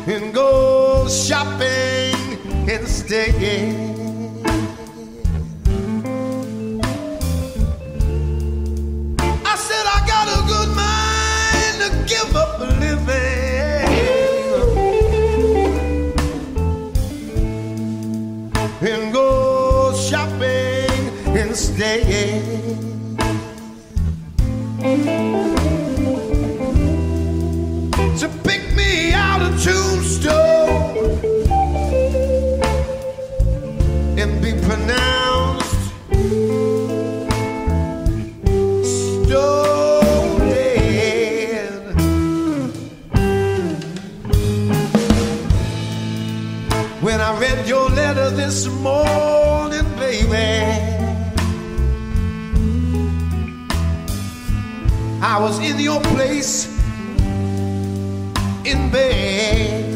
and go shopping instead. I said I got a good mind to give up living and go shopping instead. So pick me out a tombstone and be pronounced stone dead. When I read your letter this morning, baby, I was in your place in bed.